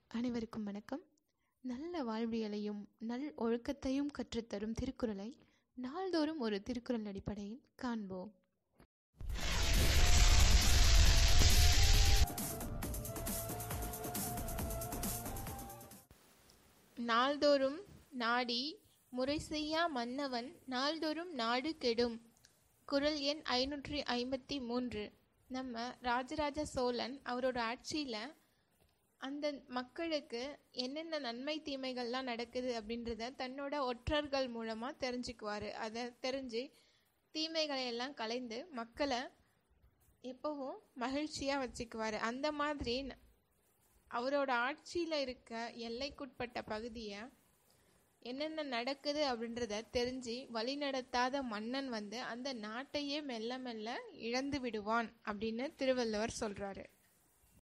அனைவருக்கும் வணக்கம். நல்ல வாழ்வியலையும் நல் ஒழுக்கத்தையும் கற்றுத்தரும் திருக்குறளை நாள்தோறும் ஒரு திருக்குறள் அடிப்படையில் காண்போம். நாள்தோறும் நாடி முறை செய்யா மன்னவன் நாள்தோறும் நாடு கெடும். குறள் எண் 553. நம்ம ராஜராஜ சோழன் அவரோட ஆட்சியில் அந்த மக்களுக்கு என்னென்ன நன்மை தீமைகள்லாம் நடக்குது அப்படின்றத தன்னோட ஒற்றர்கள் மூலமாக தெரிஞ்சுக்குவார். அதை தெரிஞ்சு தீமைகளை எல்லாம் கலைந்து மக்களை எப்பவும் மகிழ்ச்சியாக வச்சுக்குவார். அந்த மாதிரி அவரோட ஆட்சியில் இருக்க எல்லைக்குட்பட்ட பகுதியை என்னென்ன நடக்குது அப்படின்றத தெரிஞ்சு வழிநடத்தாத மன்னன் அந்த நாட்டையே மெல்ல மெல்ல இழந்து விடுவான் அப்படின்னு திருவள்ளுவர் சொல்கிறாரு.